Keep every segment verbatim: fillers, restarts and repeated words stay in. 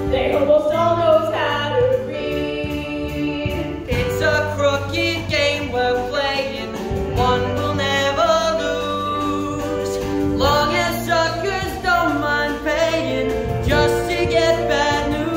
They almost all knows how to read. It's a crooked game we're playing. One will never lose. Long as suckers don't mind paying just to get bad news.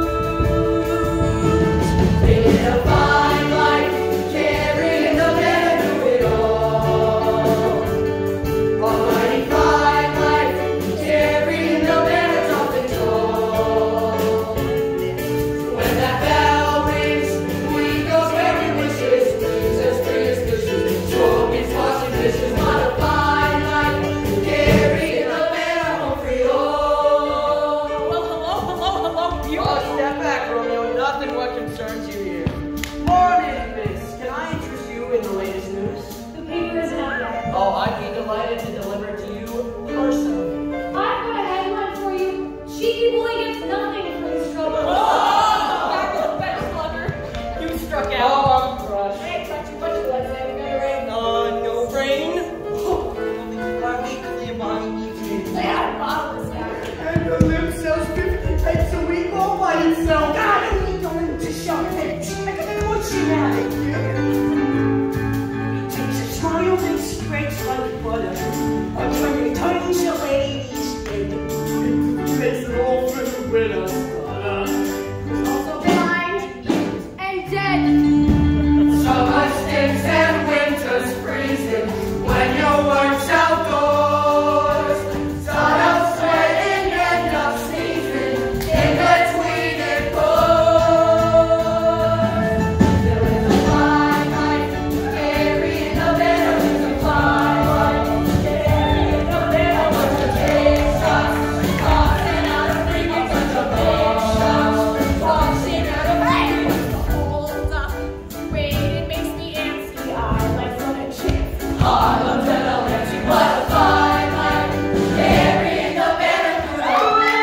Living a fine life, carrying the man to it all. A mighty fine life, carrying the man top and tall. When that bell rings, we go where we wishes. Wings as free as fishes, trophies, washing dishes. Not a fine life, carrying the man home free all. Well, hello, hello, hello, beautiful. Oh, step back, Romeo. Nothing what concerns you here. Morning, miss. Can I interest you in the latest news? The paper isn't out yet. Oh, I'd be delighted to deliver it to you personally. I've got a headline for you. Cheeky boy gets nothing for his trouble. Oh! Back with the better slugger. You struck Oh, out. I'm crushed. Hey, it's not too much of that thing. Gonna rain. Uh, no rain. Only cloudy, clear by evening. They had a bottle this guy. And the limb sells fifty pence a week all by itself. God, I need going to shop and I can watch you now. He takes a smile and spreads like butter. I'm trying to turns the ladies' head. Makes it all through the winter. Also blind and dead. Summer stinks and winter's freezing when your work's outdoors. Start out sweating, end up sneezing in between it pours. There is a fine life, carrying a better is a fine life, carrying a better was to take shots, tossing out of freaking bunch of big shots, tossing out of Hold up. Wait, it makes me antsy. I like fun and chance. Harlem's an empty, what a fine life, carrying the banner through the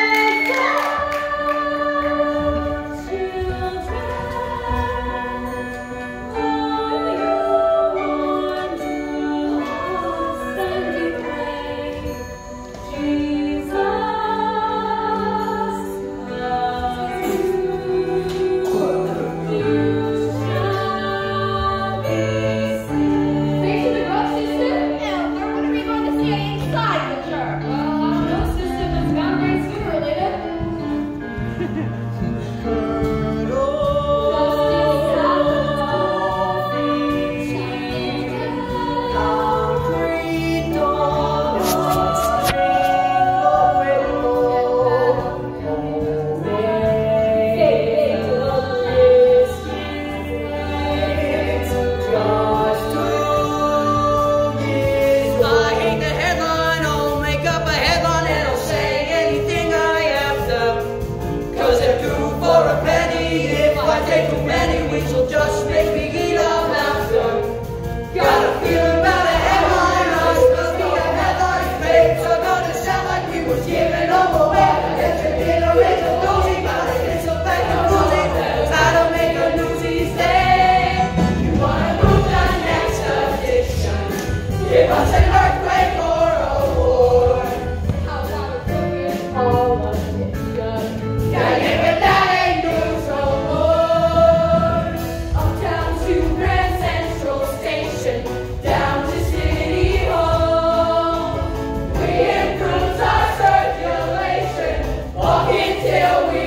I hate the headline, I'll make up a headline and I'll say anything I have to. Cause they're two for a penny, if I take too many, which will just make me eat up after. Got a feeling about a headline, us must be a headline fake, so gonna sound like we was giving them away. Get your dinner in the nosy, gotta get some back to losing, how to make a Newsies day. You wanna move to the next edition, give us an earthquake or a war. How about a crooked all of it done? Yeah, yeah, but that ain't news no more. Uptown to Grand Central Station, down to City Hall. We improve our circulation, walking till we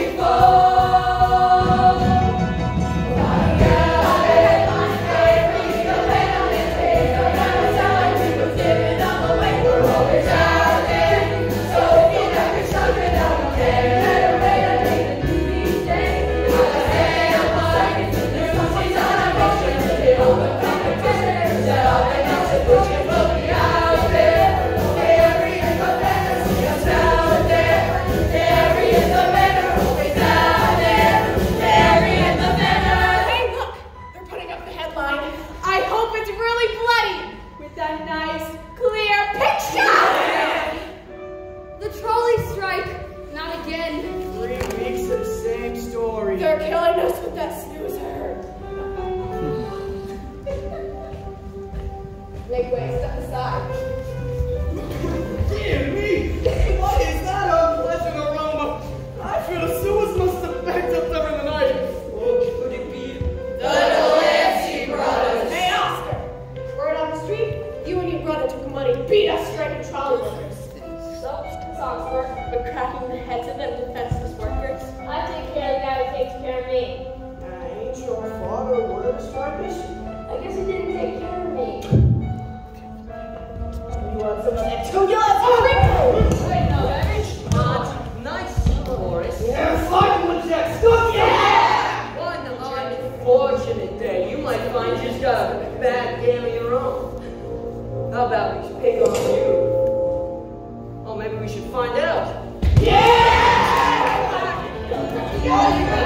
fall. Gotta get a headline, carry the venom in paper. Never sound like we was giving them away. We're always out there, so if you never something that we care. Better way to make the Newsies day. Gotta stay up like it's the Newsies on a mission to get all the competition. Set up and else and push it, we'll be out there. Carrying the banner, see us out there. Carrying the banner, always out there. Carrying the banner. Hey, look! They're putting up the headline. I hope it's really bloody with that nice, clear picture! The trolley strike. Not again. Three weeks of the same story. They're killing us with that snoozer. Make way, step aside. Dear me, what is that unpleasant aroma? I feel a Suez must Yes,